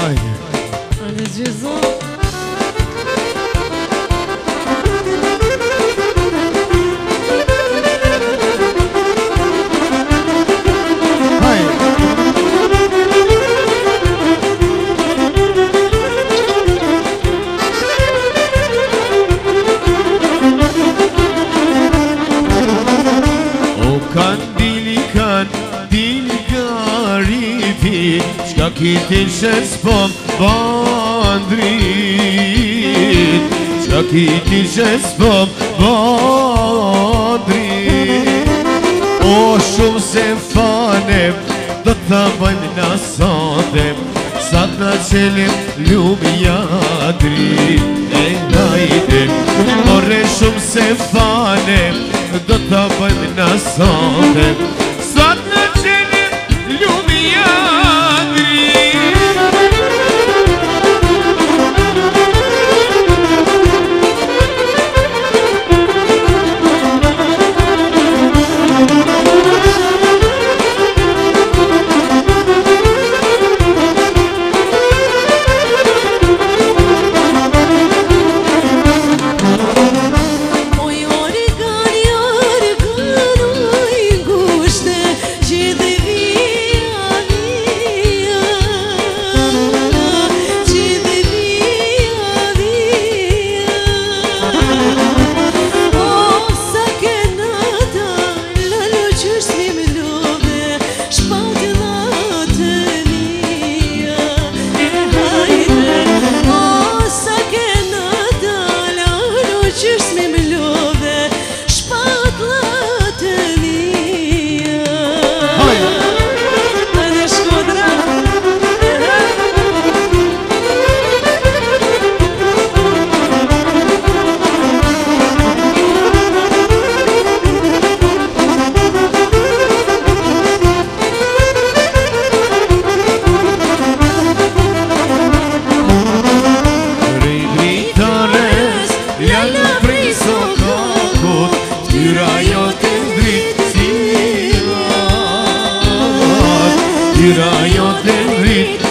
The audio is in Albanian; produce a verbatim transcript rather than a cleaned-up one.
Hajde. Hajde Gjezo. Qka kiti shes po bandrit Qka kiti shes po bandrit O shumë se fanem Do të bëjmë nasandem Sa të në qelim lumi jadrit E najde More shumë se fanem Do të bëjmë nasandem Sa të në qelim lumi jadrit Tyra jo të ndrit